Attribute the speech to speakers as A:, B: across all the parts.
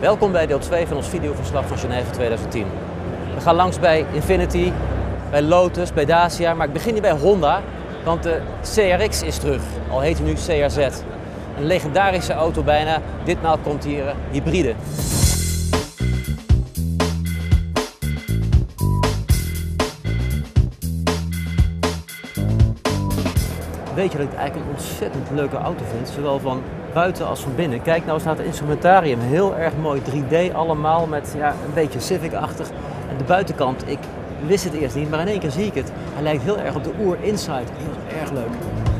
A: Welkom bij deel 2 van ons videoverslag van Genève 2010. We gaan langs bij Infiniti, bij Lotus, bij Dacia, maar ik begin hier bij Honda, want de CRX is terug, al heet hij nu CRZ. Een legendarische auto bijna, ditmaal komt hier hybride. Weet je dat ik het eigenlijk een ontzettend leuke auto vind, zowel van buiten als van binnen. Kijk nou eens naar het instrumentarium, heel erg mooi, 3D allemaal met een beetje Civic-achtig. En de buitenkant, ik wist het eerst niet, maar in één keer zie ik het. Hij lijkt heel erg op de Oer Inside, heel erg leuk.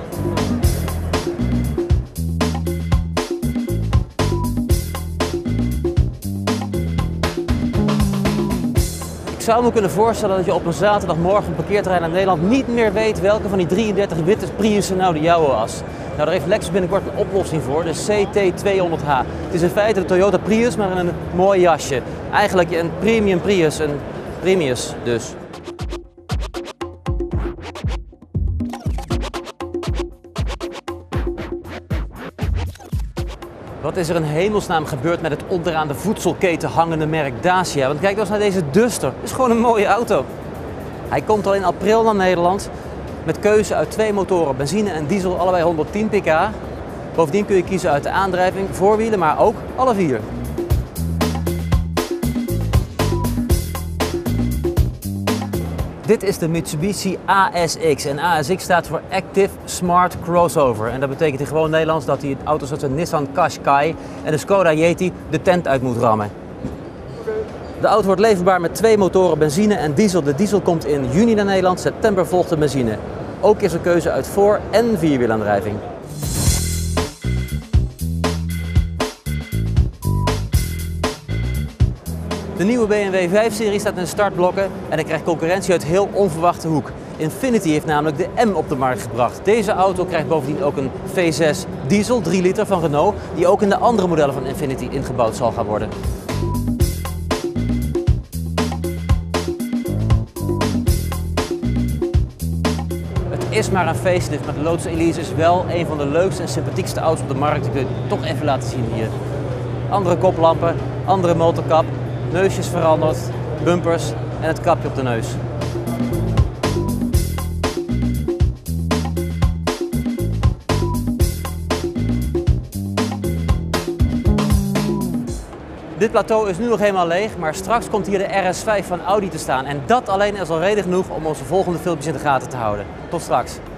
A: Ik zou me kunnen voorstellen dat je op een zaterdagmorgen een parkeerterrein in Nederland niet meer weet welke van die 33 witte Priussen nou de jouwe was. Nou, daar heeft Lexus binnenkort een oplossing voor, de CT200H. Het is in feite de Toyota Prius, maar in een mooi jasje. Eigenlijk een premium Prius, een Prius dus. Wat is er in hemelsnaam gebeurd met het onderaan de voedselketen hangende merk Dacia? Want kijk nou eens naar deze Duster. Het is gewoon een mooie auto. Hij komt al in april naar Nederland met keuze uit 2 motoren, benzine en diesel, allebei 110 pk. Bovendien kun je kiezen uit de aandrijving, voorwielen, maar ook alle 4. Dit is de Mitsubishi ASX en ASX staat voor Active Smart Crossover. En dat betekent in gewoon Nederlands dat hij auto's zoals de Nissan Qashqai en de Skoda Yeti de tent uit moet rammen. De auto wordt leverbaar met 2 motoren, benzine en diesel. De diesel komt in juni naar Nederland, september volgt de benzine. Ook is er keuze uit voor- en vierwielaandrijving. De nieuwe BMW 5-serie staat in de startblokken en hij krijgt concurrentie uit heel onverwachte hoek. Infiniti heeft namelijk de M op de markt gebracht. Deze auto krijgt bovendien ook een V6 diesel 3 liter van Renault, die ook in de andere modellen van Infiniti ingebouwd zal gaan worden. Het is maar een facelift, maar de Lotus Elise is wel een van de leukste en sympathiekste auto's op de markt. Ik wil het toch even laten zien hier. Andere koplampen, andere motorkap. Neusjes veranderd, bumpers en het kapje op de neus. Dit plateau is nu nog helemaal leeg, maar straks komt hier de RS5 van Audi te staan. En dat alleen is al reden genoeg om onze volgende filmpjes in de gaten te houden. Tot straks!